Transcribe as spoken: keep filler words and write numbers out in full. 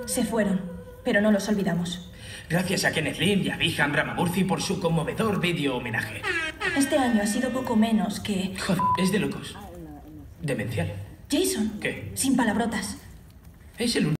Se fueron, pero no los olvidamos. Gracias a Kenneth Lynn y a Biham Ramamurthy por su conmovedor vídeo homenaje. Este año ha sido poco menos que... Joder, es de locos. Demencial. Jason. ¿Qué? Sin palabrotas. Es el único.